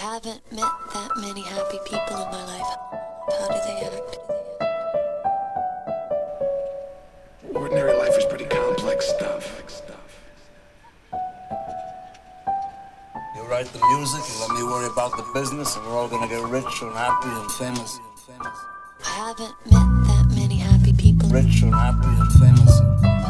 haven't met that many happy people in my life. How do they act? Ordinary life is pretty complex stuff. You write the music, you let me worry about the business, and we're all gonna get rich and happy and famous. I haven't met that many happy people. Rich and happy and famous.